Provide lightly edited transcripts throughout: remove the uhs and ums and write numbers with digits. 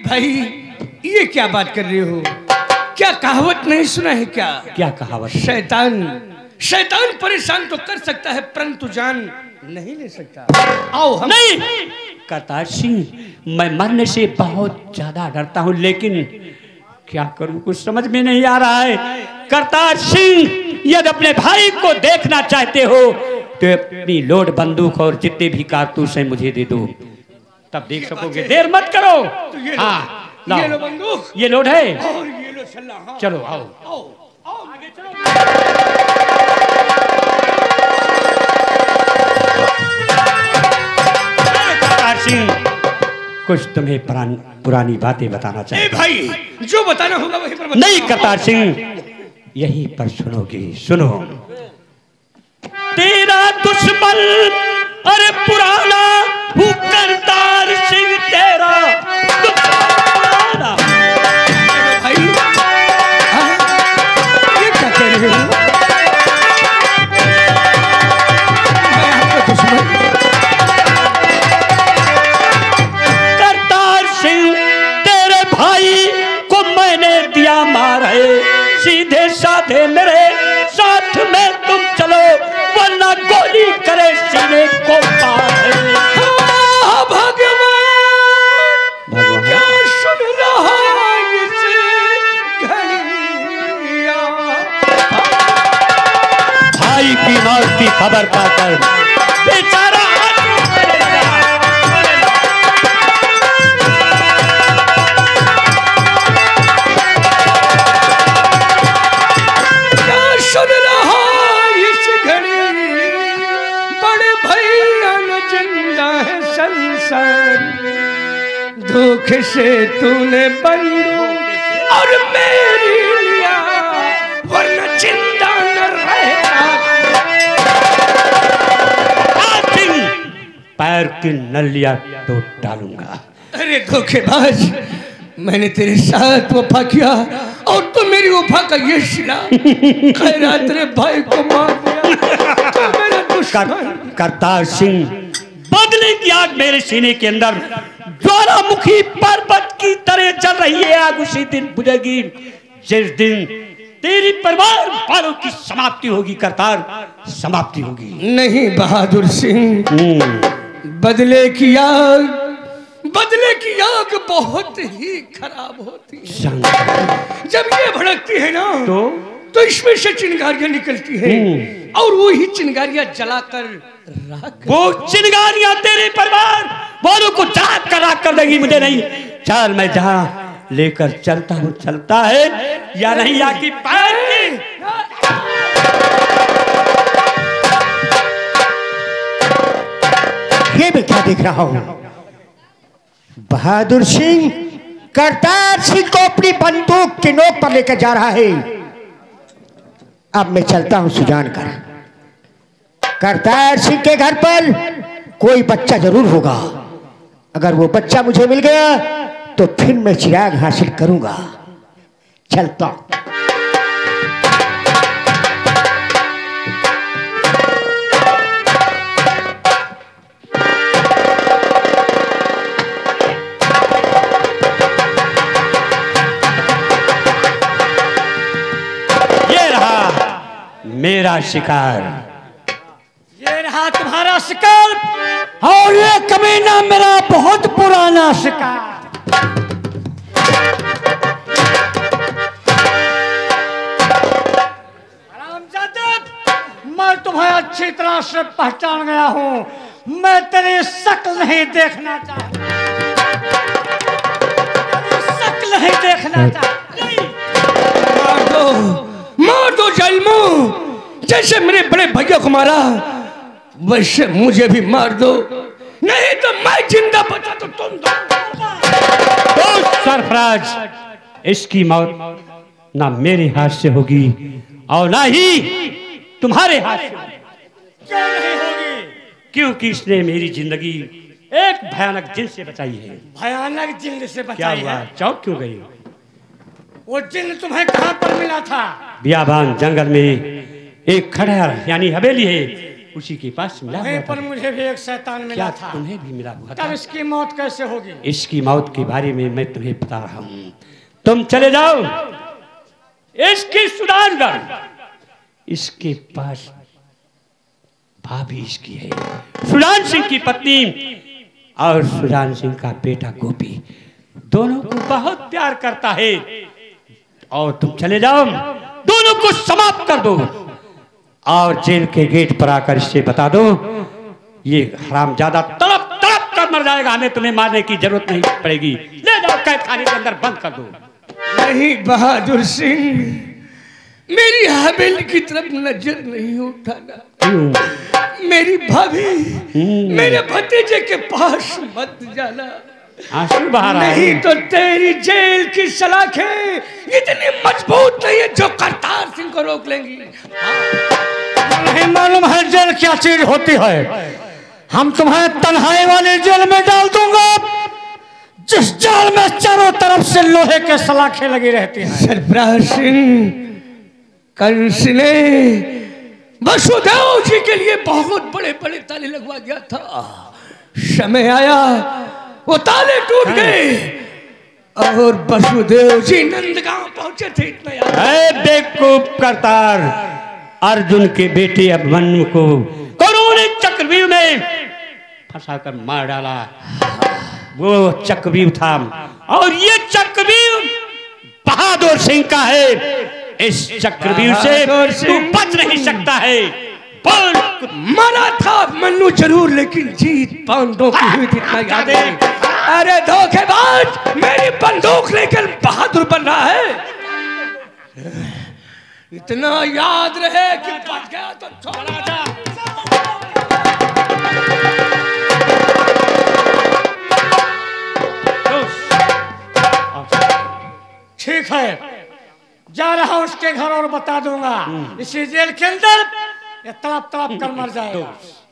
भाई ये क्या बात कर रहे हो? क्या कहावत नहीं सुना है क्या? क्या कहावत? शैतान परेशान तो कर सकता है परंतु जान नहीं ले सकता। आओ हम। नहीं करतार सिंह, मैं मरने से बहुत ज्यादा डरता हूँ, लेकिन क्या करूं कुछ समझ में नहीं आ रहा है। करतार सिंह, यदि अपने भाई को देखना चाहते हो तो अपनी लोड बंदूक और जितने भी कारतूस हैं मुझे दे दो, तब देख सकोगे। देर मत करो। तो ये हाँ ये लो बंदूक, ये लोड है और ये लो छल्ला। हाँ। चलो आओ आओ आओ आगे चलो। करतार सिंह, कुछ तुम्हें पुरानी बातें बताना चाहिए। भाई जो बताना होगा वहीं पर नहीं करतार सिंह, यहीं पर सुनोगे। सुनो। तेरा दुश्मन अरे पुराना हूँ करतार सिंह, तेरा दुश्मन भाई। ये क्या कह रहे हो? मैं आपका दुश्मन? करतार सिंह, तेरे भाई को मैंने दिया मारे, सीधे साधे मेरे साथ में तुम चलो, वरना गोली करे सीने को पार। भगवान क्या सुन रहा इस घड़िया? भाई की मौत की खबर पाकर बेचारा रोने लगा। क्या सुन रहा इस घड़ी? बड़े भैया न जिंदा है संसार, धोखे से तूने बंदूक और मेरी लिया, वरना जिंदा न रहता। पैर की नलिया तो डालूंगा। अरे धोखेबाज, मैंने तेरे साथ वफा किया और तो मेरी वफा का ये शिला खैरा तेरे भाई को मार दिया। तो मेरा दुश्मन। करतार सिंह, बदले की आग मेरे सीने के अंदर ज्वालामुखी पर्वत की तरह चल रही है। आग उसी दिन बुझेगी जिस दिन तेरी परिवार वालों की समाप्ति होगी। करतार, समाप्ति होगी। नहीं बहादुर सिंह, बदले की आग बहुत ही खराब होती है। जब ये भड़कती है ना तो इसमें से चिंगारियां निकलती है और वही चिंगारियां जलाकर राख। वो चिंगारियां तेरे परिवार वालों को राख कर देगी। मुझे नहीं, चल मैं जहाँ लेकर चलता हूँ चलता है या नहीं आकी पैर की। ये मैं क्या देख रहा हूँ? बहादुर सिंह करतार सिंह को अपनी बंदूक की नोक पर लेकर जा रहा है। अब मैं चलता हूं सुजान कर। करतार सिंह के घर पर कोई बच्चा जरूर होगा। अगर वो बच्चा मुझे मिल गया तो फिर मैं चिराग हासिल करूंगा। चलता हूं। मेरा शिकार, ये रहा तुम्हारा शिकार और ये कमीना मेरा बहुत पुराना शिकार। मैं तुम्हें अच्छी तरह से पहचान गया हूं। मैं तेरी शक्ल नहीं देखना चाहता, शक्ल नहीं देखना चाहता। मार दो जालिमो, जैसे मेरे बड़े भैया को मारा वैसे मुझे भी मार दो, नहीं तो मैं जिंदा बचा तो तुम तो सरफराज, इसकी मौत ना मेरे हाथ से होगी और ना ही तुम्हारे हाथ से। क्यों नहीं होगी? क्योंकि इसने मेरी जिंदगी एक भयानक जिन से बचाई है। भयानक जिन से क्या बचाई हुआ? है? चौक क्यों गई? वो जिन तुम्हें कहां पर मिला था? बियाबान जंगल में एक खड़हर यानी हवेली है, उसी के पास मिला वहीं हुआ पर था। मुझे भी एक शैतान मिला क्या था। तुम्हें भी मिला हुआ तब था? इसकी मौत कैसे होगी? इसकी मौत के बारे में मैं तुम्हें बता रहा हूँ। तुम चले जाओ, इसकी सुधारगढ़, इसके पास भाभी इसकी है, सुजान सिंह की पत्नी और सुजान सिंह का बेटा गोपी, दोनों को बहुत प्यार करता है। और तुम चले जाओ, दोनों को समाप्त कर दो और जेल के गेट पर आकर इससे बता दो ये हरामजादा तड़प तड़प कर मर जाएगा, हमें तुम्हें मारने की जरूरत नहीं पड़ेगी। ले जाओ, कैद खाने के अंदर बंद कर दो। नहीं बहादुर सिंह, मेरी हवेली की तरफ नजर नहीं उठाना। क्यों? मेरी भाभी, मेरे भतीजे के पास मत जाना। आंसू बहा रहा है। नहीं तो तेरी जेल की सलाखें इतनी मजबूत नहीं है जो करतार सिंह को रोक लेंगी। नहीं मालूम है जेल क्या चीज होती है। हम तुम्हें तन्हाई वाली जेल में डाल दूंगा, जिस जेल में चारों तरफ से लोहे के सलाखें लगी रहती हैं। सरफराज सिंह, कंस ने वसुदेव जी के लिए बहुत बड़े बड़े ताले लगवा दिया था। समय आया वो ताले टूट गए और वसुदेव जी नंदगांव पहुंचे थे। इतना याद है। बेवकूफ करतार, अर्जुन के बेटे अभिमन्यु को कौरवों ने चक्रव्यूह में फंसाकर मार डाला। वो चक्रव्यूह था और ये चक्रव्यूह बहादुर सिंह का है। इस चक्रव्यूह से तू बच नहीं सकता है। बोल। मारा था मन्नू जरूर, लेकिन जीत पांडवों की हुई थी, इतना याद है। अरे धोखेबाज, मेरी बंदूक लेकर बहादुर बन रहा है। इतना याद रहे कि बच गया तो छोड़ा जा। ठीक है, जा रहा उसके घर और बता दूंगा इसी जेल के अंदर ये तड़प तड़प कर मर जाएगा।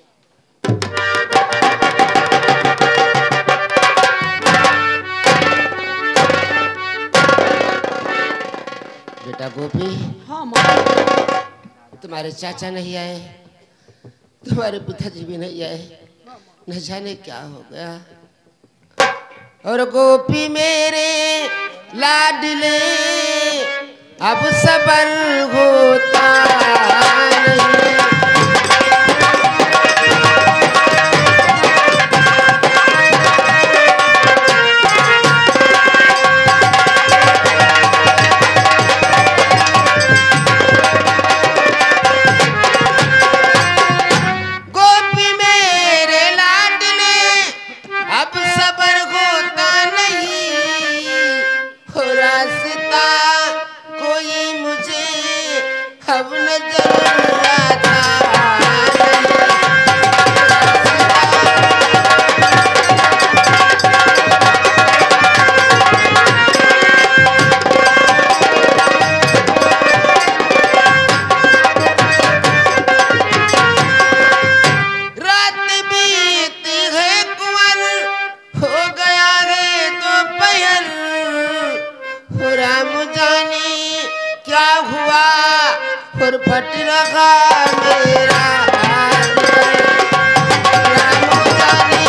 बेटा गोपी, हाँ माँ। तुम्हारे चाचा नहीं आए, तुम्हारे पिताजी भी नहीं आए, न जाने क्या हो गया। और गोपी मेरे लाडले अब सबर होता नहीं। गोपी मेरे लाडले अब सबर होता नहीं। हो रास्ता कोई मुझे अब नजर आता रात बीती है कुंवर, हो गया है दोपहर। हो राम जाने क्या हुआ, और फट रहा मेरा हाथ। राम जाने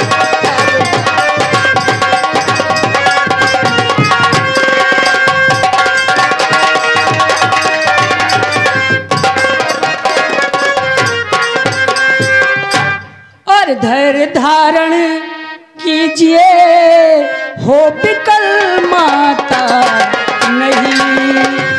और धैर्य धारण कीजिए, हो बिकल माता नहीं।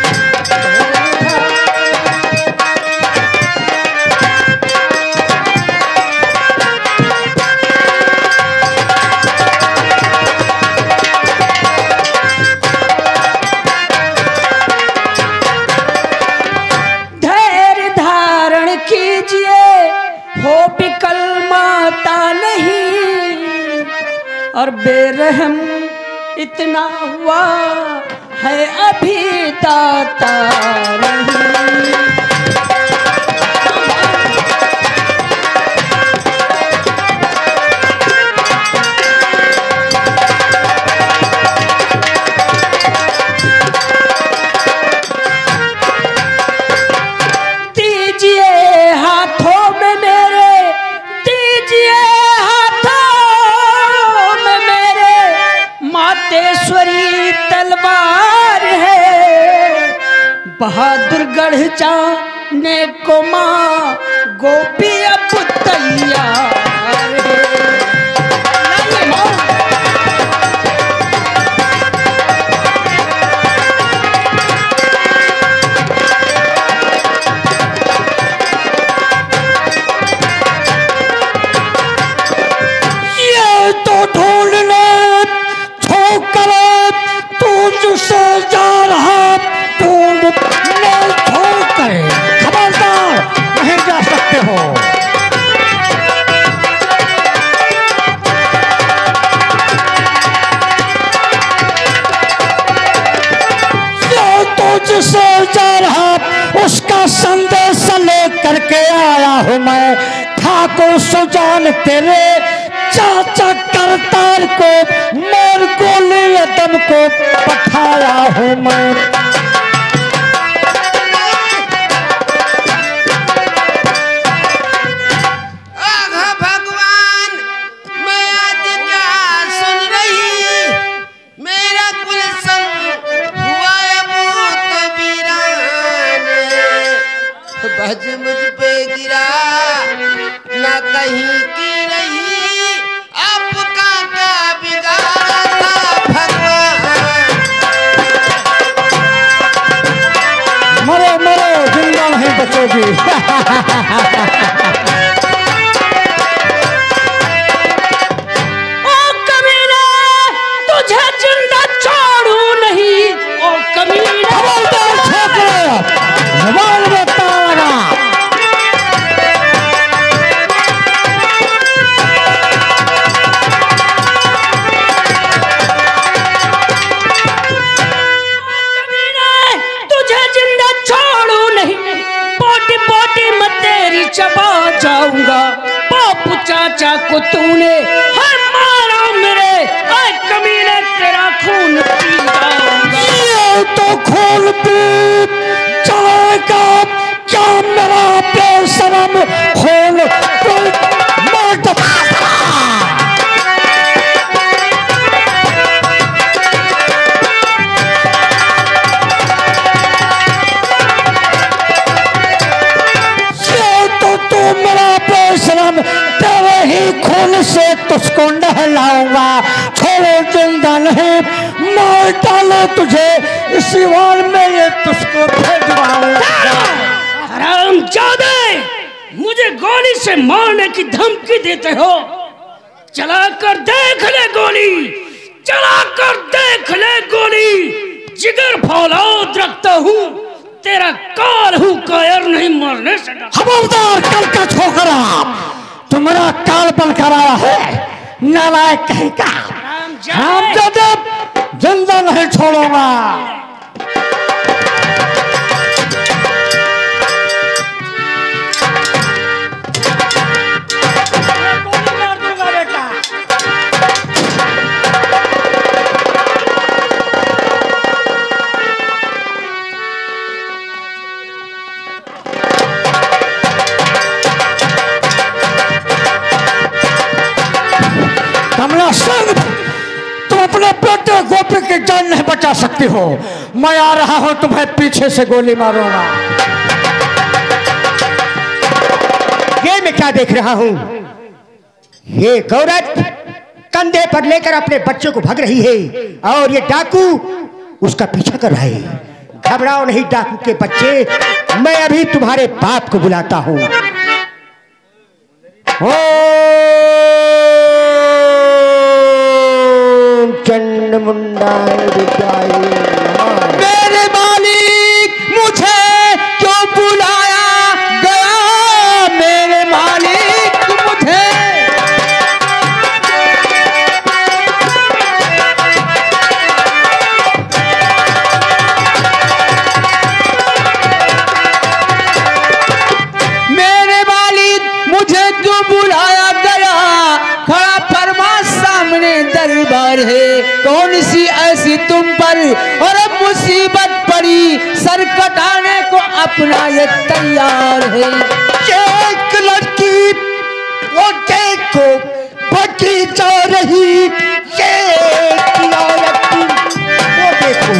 धैर्य धारण कीजिए, हो बिकल माता नहीं। और बेरहम इतना हुआ है अभी दाता नहीं। दीजिए हाथों में मेरी तलवार है, बहादुर गढ़ जाने को माँ गोपी अब तैयार है। ये तो ढूंढने ठोकर तू जिससे जा रहा ढूंढने ठोकर, खबरदार नहीं जा सकते हो। ये तो जिससे जा रहा उसका संदेश लेकर के आया हूँ मैं। ठाकुर सुजान तेरे चाचा करतार को मेर गोली अदम को पठाया हूँ मैं। आगा भगवान, मैं आज क्या सुन रही, मेरा कुल संग हुआ अबूत वीरान, भज मुझ पे गिरा ना कहीं की रही, आपका क्या बिगाड़ा था भगवान। मरो मरो जिंदा नहीं बचोगी। ओ कमीने, तुझे जिंदा छोड़ू नहीं। ओ कमीने, खबरदार छोकरा, जबान में ताला लगा। तुझे जिंदा छोड़ू नहीं, पोटी पोटी मैं तेरी चबा जाऊंगा। बापू चाचा को तूने है मारा मेरे, ऐ कमीने तेरा खून पी जाऊंगा। ये तो खून पी जाएगा क्या मेरा बेशरम खून पी मैं दबाऊंगा। तू मेरा बेशरम तेरे ही खून से तुझको नहलाऊंगा। छोड़ो जिंदा नहीं, मार डालो तुझे इसी वार में ये तुझको भेजवाऊंगा। हरामजादे, मुझे गोली से मारने की धमकी देते हो? चलाकर देख ले गोली, चलाकर देख ले गोली। जिगर फौलाद रखता हूँ, तेरा काल हूँ कायर नहीं मरने से डरता। खबरदार कल का छोकरा, तुम्हारा काल बन कर आया है नालायक कहीं का। हम जब जिंदा नहीं छोड़ूंगा। कमला सिंह, तुम अपने बेटे गोपी की जान नहीं बचा सकती हो। मैं आ रहा हूं, तुम्हें पीछे से गोली मारूंगा। ये मैं क्या देख रहा हूं? ये गौरत कंधे पर लेकर अपने बच्चों को भाग रही है और ये डाकू उसका पीछा कर रहा है। घबराओ नहीं डाकू के बच्चे, मैं अभी तुम्हारे बाप को बुलाता हूं। चंड मुंडा मेरे मालिक, मुझे क्यों बुलाया गया? मेरे मालिक, मुझे मेरे मालिक, मुझे क्यों बुलाया गया? खड़ा फरमा सामने दरबार है, कौन सी ऐसी तुम पर और अब मुसीबत पड़ी, सर कटाने को अपना ये तैयार है। एक लड़की वो देखो भगी जा रही, ये लड़की डाकू।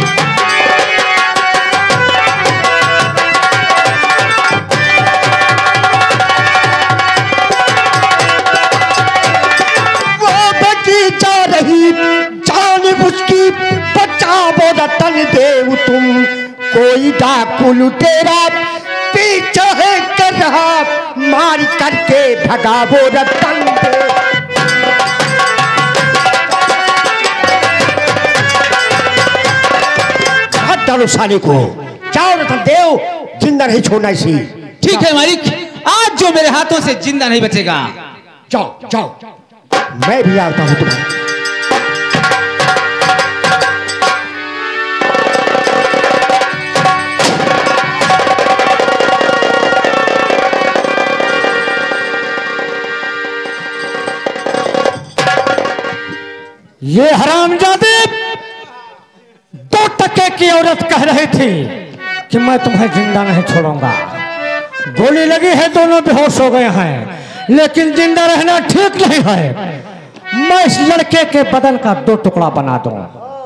वो बची जा रही जान उसकी, बचाओ रतन देव तुम। कोई डाकू लुटेरा पीछे कर रहा, मार करके भगावो रतन देव। हाथ डालो साले को, जाओ रतन देव, जिंदा नहीं छोड़ना इसी। ठीक है मालिक, आज जो मेरे हाथों से जिंदा नहीं बचेगा। जाओ जाओ, मैं भी आता हूं तुम्हारे। ये हरामजादे 2 टके की औरत कह रही थी कि मैं तुम्हें जिंदा नहीं छोड़ूंगा। गोली लगी है, दोनों बेहोश हो गए हैं, लेकिन जिंदा रहना ठीक नहीं है। मैं इस लड़के के बदन का 2 टुकड़ा बना दूं।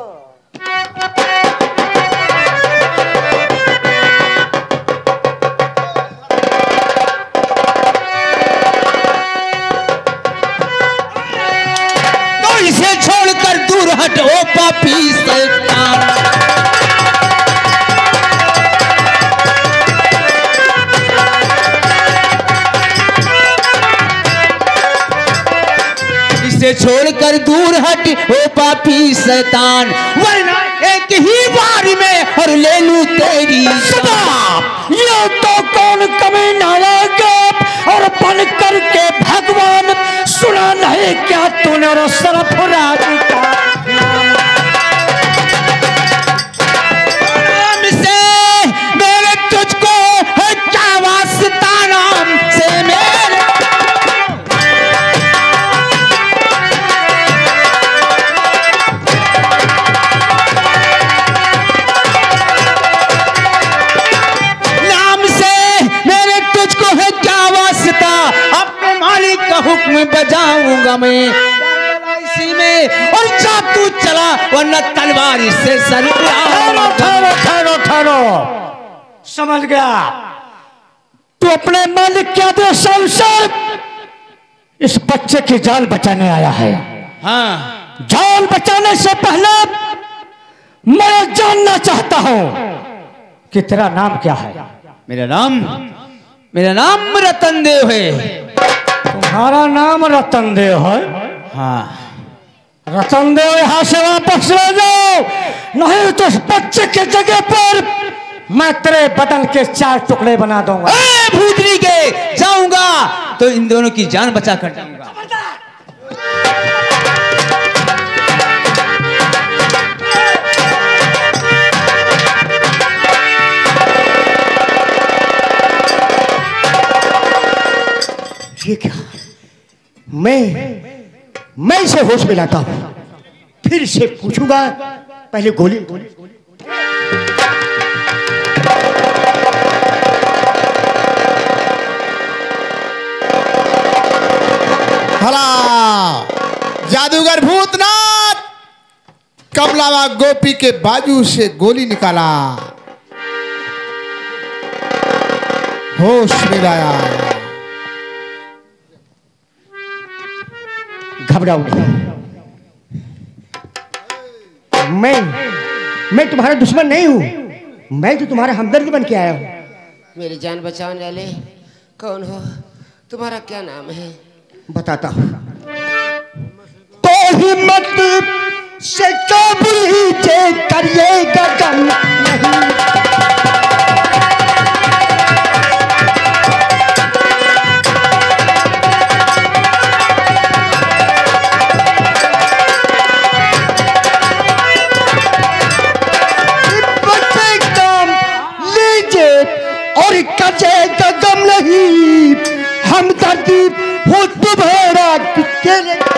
तो इसे छोड़कर दूर हट ओ पापी शैतान। इसे छोड़कर दूर हट ओ पापी शैतान, वरना एक ही बार में और ले लूं तेरी सदा। ये तो कौन कमीना आएगा और बन करके भगवान, सुना नहीं क्या तूने और सरफराज का नाम से मेरे तुझको है क्या वास्ता, नाम से मेरे हुक्म बजाऊंगा मैं इसी में, और जा तू चला वरना तलवार से सर ठहरो ठहरो ठहरो, समझ गया। तू अपने मालिक के आदेश अनुसार इस बच्चे की जान बचाने आया है। हाँ, जान बचाने से पहले मैं जानना चाहता हूं कि तेरा नाम क्या है। मेरा नाम रतन देव है। तुम्हारा नाम रतन देव है? हाँ। रतन देव, यहां से वापस ले जाओ, नहीं तो इस बच्चे के जगह पर मैं तेरे बदन के 4 टुकड़े बना दूंगा। भूतनी के जाऊंगा तो इन दोनों की जान बचा कर जाऊंगा। ये क्या? मैं इसे होश में लाता हूं, फिर इसे पूछूंगा। पहले गोली भला जादूगर भूतनाथ कमलावा गोपी के बाजू से गोली निकाला, होश में लाया। घबराओ नहीं, मैं तुम्हारा दुश्मन नहीं हूं, मैं तो तुम्हारा हमदर्द बन के आया हूं। मेरी जान बचाने वाले कौन हो? तुम्हारा क्या नाम है? बताता हूं। तो हिम्मत से काबुल हीजे करिएगा गम नहीं। और कजेगा गम नहीं, हमदर्दी हो तुम्हारा किसके लिए?